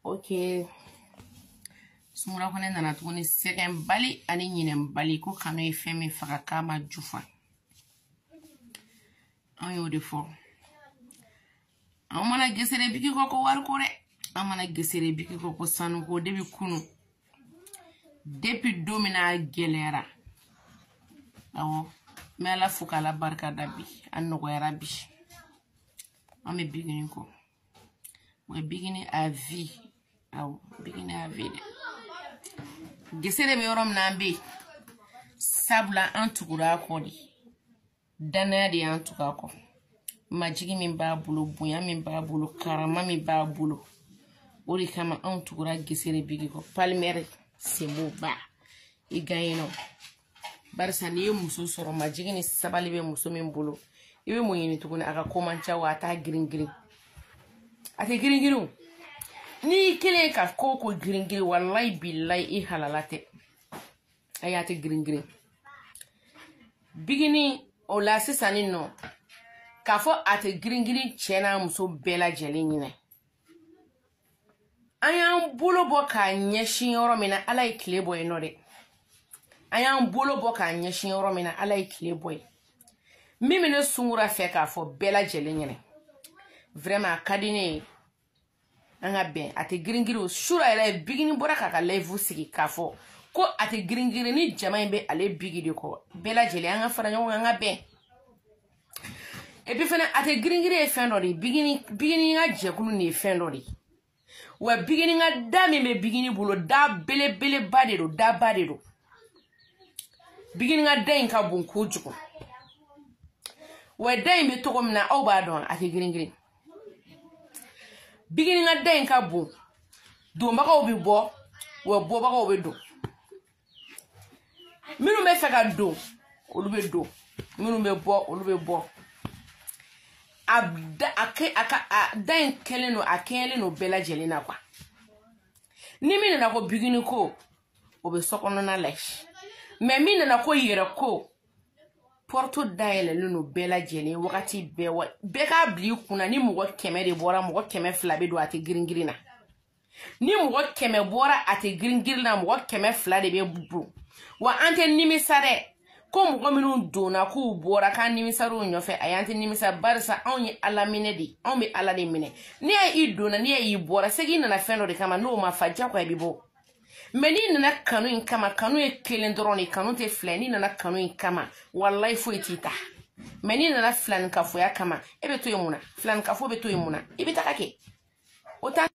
Okay. Soungoura Koné nana tuguni sɛgɛn bali ani ɲinɛn bali ko kanu ye fɛn min faga k'a ma jufa. An y'o de fɔ. An mana gesere biki ko wari ko dɛ. An mana gesere biki ko sanu ko depuis kunu. Depuis don min na gɛlɛyara. Awɔ. Mais Ala fo k'Ala barika da bi. A nɔgɔyara bi. An bɛ Binguini ko. Ouais, Binguini à vie. Awɔ. Binguini à vie dɛ. Gesere be yɔrɔ min na an bɛ sabula an tugura kɔ de. Danaya de an tugu a kɔ. Majigi min b'a bolo, bonya min b'a bolo, karama min b'a bolo. O de kama an tugura gesere bigi kɔ. Palimɛri semo ba. I gagne no. Barisa ni ye muso sɔrɔ majigi ni sabali bɛ muso min bolo. I bɛ mun ɲini tuguni a ka ko man ca wa a t'a girin girin. A tɛ girin girin. Ni kelen ka ko girin girin wallahi billahi I halala tɛ. Ayi a tɛ girin girin. Binguini o la sisan ni nɔ. K'a fɔ a tɛ girin girin cɛ n'a muso bɛɛ lajɛlen ɲinɛ. An y'an bolo bɔ k'a ɲɛsin yɔrɔ min na Ala ye tile bɔ yen nɔ dɛ. An y'an bolo bɔ k'a ɲɛsin yɔrɔ min na Ala ye tile bɔ yen. Min bɛ ne Soungoura fɛ k'a fɔ bɛɛ lajɛlen ɲɛna. Vraiment a ka di ne ye. An ka bɛn a tɛ girin girin o sura yɛrɛ Binguini bɔra k'a ka live sigi k'a fɔ ko a tɛ girin girin ni jama in bɛ ale bigi de kɔ. Bɛɛ lajɛlen an ka fara ɲɔgɔn kan an ka bɛn. Et puis fana a tɛ girin girin ye fɛn dɔ de ye. Binguini ka jɛkulu nin ye fɛn dɔ de ye. Wa Binguini ka da min bɛ Binguini bolo da belebeleba de don, daba de don. Binguini ka da in ka bon kojugu. Wa da in bɛ togo min na aw b'a dɔn a tɛ girin girin. Binguini ka da in ka bon. Donbagaw bɛ bɔ, wa bɔbagaw bɛ don. Minnu bɛ fɛ ka don, olu bɛ don. Minnu bɛ bɔ, olu bɛ bɔ. A da in kɛlen don, a kɛɲɛlen don bɛɛ lajɛlen na quoi. Ni min nana ko Binguini ko, o bɛ so kɔnɔna la. Mais min nana ko yɛrɛ ko, porte dayɛlɛlen don bɛɛ lajɛlen wagati bɛɛ wa. Bɛɛ k'a bila I kunna ni mɔgɔ 100 de bɔra, mɔgɔ 200 bɛ don a tɛ girin girin na. Ni mɔgɔ 100 bɔra a tɛ girin girin na, mɔgɔ 200 de bɛ don. Wa an tɛ nimisa dɛ. Ko mɔgɔ minnu donna k'u bɔra k'an nimisar'u ɲɔfɛ a y'an tɛ nimisa barisa anw ye Ala minɛ de. Anw bɛ Ala de minɛ. Ni I donna, ni I bɔra, c'est que I nana fɛn dɔ de kama n'o ma fa diyagoya I bɛ bɔ. Mais n'i nana kanu in kama, kanu ye kelen dɔrɔn de, kanu tɛ fila. N'i nana kanu in kama, wallahi foyi t'i ta. Mais n'i nana filanikafoya kama, e bɛ to yen mun na? Filanikafo bɛ to yen mun na? I bɛ taga kɛ. O ta